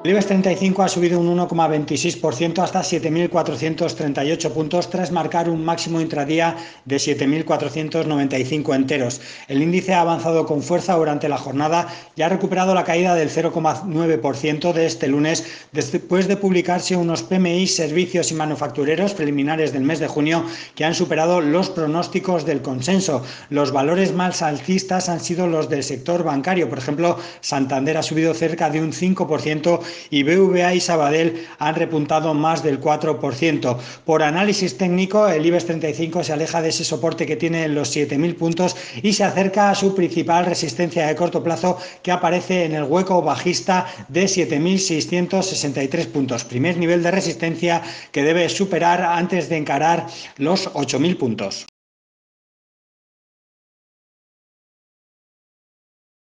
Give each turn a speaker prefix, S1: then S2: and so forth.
S1: El IBEX 35 ha subido un 1,26% hasta 7.438 puntos tras marcar un máximo intradía de 7.495 enteros. El índice ha avanzado con fuerza durante la jornada y ha recuperado la caída del 0,9% de este lunes después de publicarse unos PMI servicios y manufactureros preliminares del mes de junio que han superado los pronósticos del consenso. Los valores más alcistas han sido los del sector bancario. Por ejemplo, Santander ha subido cerca de un 5% y BVA y Sabadell han repuntado más del 4%. Por análisis técnico, el IBEX 35 se aleja de ese soporte que tiene en los 7.000 puntos y se acerca a su principal resistencia de corto plazo, que aparece en el hueco bajista de 7.663 puntos, primer nivel de resistencia que debe superar antes de encarar los 8.000 puntos.